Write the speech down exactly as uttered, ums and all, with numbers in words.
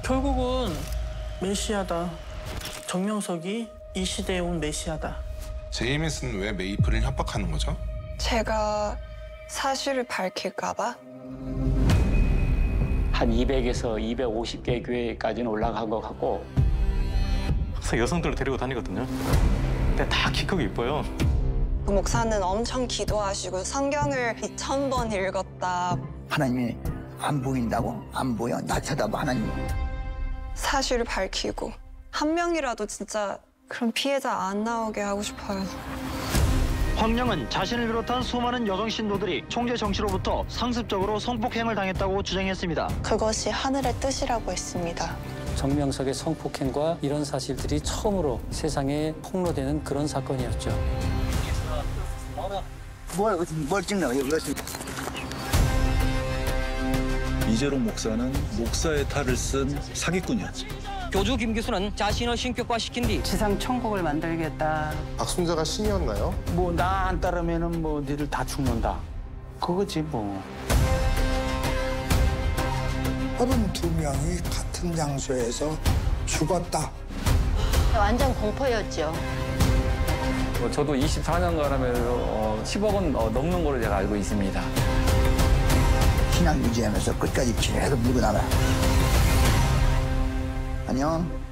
결국은 메시아다. 정명석이 이 시대에 온 메시아다. 제이미스는 왜 메이플을 협박하는 거죠? 제가 사실을 밝힐까 봐? 한 이백에서 이백오십 개 교회까지는 올라간 것 같고 항상 여성들을 데리고 다니거든요. 근데 다 키 크고 이뻐요. 그 목사는 엄청 기도하시고 성경을 이천 번 읽었다. 하나님이 안 보인다고? 안 보여? 나 쳐다봐, 하나님. 사실을 밝히고 한 명이라도 진짜 그런 피해자 안 나오게 하고 싶어요. 황령은 자신을 비롯한 수많은 여성 신도들이 총재 정치로부터 상습적으로 성폭행을 당했다고 주장했습니다. 그것이 하늘의 뜻이라고 했습니다. 정명석의 성폭행과 이런 사실들이 처음으로 세상에 폭로되는 그런 사건이었죠. 뭘, 뭘 찍나? 이것이. 이재록 목사는 목사의 탈을 쓴 사기꾼이었지. 교주 김 교수는 자신을 신격화시킨 뒤 지상 천국을 만들겠다. 박순자가 신이었나요? 뭐 나 안 따르면은 뭐 니들 다 죽는다. 그거지 뭐. 서른두 명이 같은 장소에서 죽었다. 완전 공포였죠. 어, 저도 이십사 년가라면 어, 십억 원 어, 넘는 걸로 제가 알고 있습니다. 신앙 유지하면서 끝까지 계속 밀고 나가. 안녕.